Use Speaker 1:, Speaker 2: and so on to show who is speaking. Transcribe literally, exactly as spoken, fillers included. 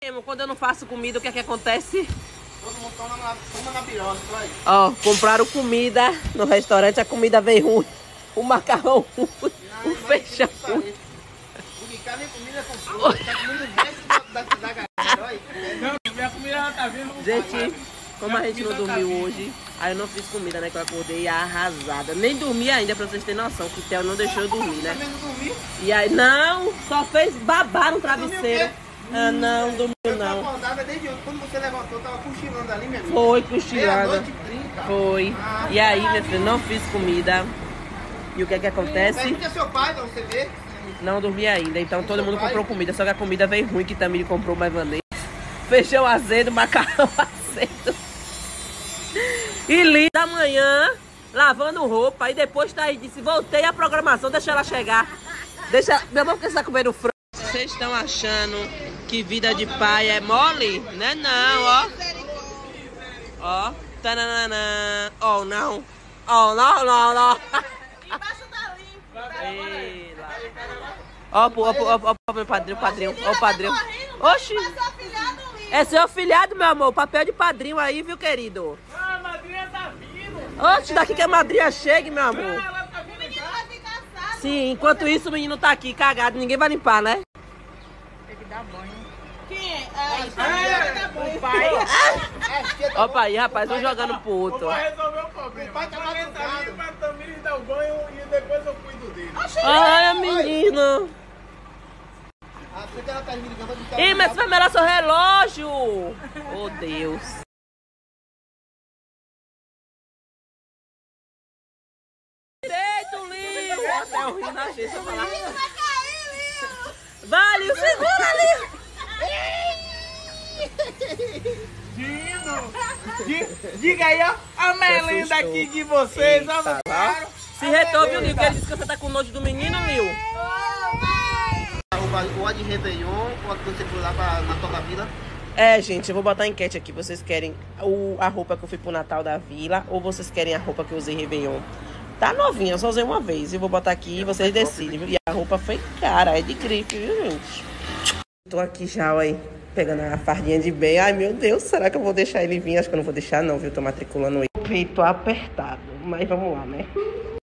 Speaker 1: Quando eu não faço comida, o que é que acontece?
Speaker 2: Todo mundo toma na, toma na birose, vai.
Speaker 1: Ó, compraram comida no restaurante, a comida veio ruim. O macarrão ruim, o feijão ruim.
Speaker 2: O Ricardo nem comida comprou, tá comendo o resto da, da, da galera, olha.
Speaker 3: Não, minha comida ela tá vindo.
Speaker 1: Gente, como a gente não dormiu hoje, aí eu não fiz comida, né? Que eu acordei arrasada. Nem dormi ainda, pra vocês terem noção, que o Theo não deixou eu dormir, né?
Speaker 2: Também não dormi.
Speaker 1: E aí, não, só fez babar no travesseiro. Ah, não, dormiu
Speaker 2: Eu tô
Speaker 1: não.
Speaker 2: acordada desde ontem. Quando você levantou, eu tava cochilando ali, minha amiga.
Speaker 1: Foi, cochilando.
Speaker 2: Meia-noite e trinta.
Speaker 1: Foi.
Speaker 2: Ah,
Speaker 1: E aí, minha filha, não fiz comida. E o que é que acontece?
Speaker 2: Pergunta seu pai pra você ver.
Speaker 1: Não dormi ainda, então todo mundo comprou comida. Só que a comida veio ruim, que também comprou mais vanessa. Feijão azedo, macarrão azedo. E li da manhã, lavando roupa. E depois tá aí, disse, voltei à programação, deixa ela chegar. Deixa, meu irmão, porque você tá comendo frango. Vocês estão achando que vida de pai é mole? Não é não, ó. Ó. Tananana. Oh, não. Oh, não, não, não.
Speaker 4: Embaixo tá limpo.
Speaker 1: Ei, lá. Ó, ó, ó, ó, ó, meu padrinho, padrinho. Ó, o padrinho. Oxi. É seu afilhado, meu amor. Papel de padrinho aí, viu, querido?
Speaker 3: Ah, a madrinha tá vindo.
Speaker 1: Oxe, daqui que a madrinha chegue, meu amor.
Speaker 3: Ela tá vindo.
Speaker 1: Sim, enquanto isso o menino tá aqui cagado, ninguém vai limpar, né?
Speaker 3: Tem que dar banho.
Speaker 4: Quem é? Ah, isso
Speaker 3: É, o pai.
Speaker 1: Ó, pai, rapaz, um jogando pro
Speaker 3: O
Speaker 1: outro.
Speaker 3: pai resolveu o problema.
Speaker 2: O pai tá
Speaker 3: Ele tá
Speaker 2: madrugado.
Speaker 3: vindo pra Tamires dar o banho e depois eu cuido dele.
Speaker 1: Ai, menino.
Speaker 2: Ah, porque ela tá me ligando, eu vou
Speaker 1: Ih, mas você vai melhorar seu relógio. Oh, Deus. Direito, Lio. Nossa, é horrível na gente, falar.
Speaker 4: vai cair, Lio!
Speaker 1: Vai, Lio, segura, Lio.
Speaker 3: Di- Diga aí, ó, a merenda aqui de vocês.
Speaker 1: Eita,
Speaker 3: Vamos
Speaker 1: lá. Se retou, viu, Lio? Que ele disse que você tá com nojo do menino, Lio.
Speaker 2: Ou a de Réveillon, ou a que você foi lá pra, na Toca Vila.
Speaker 1: É, gente, eu vou botar a enquete aqui. Vocês querem o, a roupa que eu fui pro Natal da Vila ou vocês querem a roupa que eu usei Réveillon? Tá novinha, eu só usei uma vez. Eu vou botar aqui e vocês decidem, viu? E a roupa foi cara, é de grife, viu, gente? Tô aqui já, ó, aí, pegando a fardinha de bem. Ai, meu Deus, será que eu vou deixar ele vir? Acho que eu não vou deixar não, viu? Tô matriculando ele. O peito apertado, mas vamos lá, né?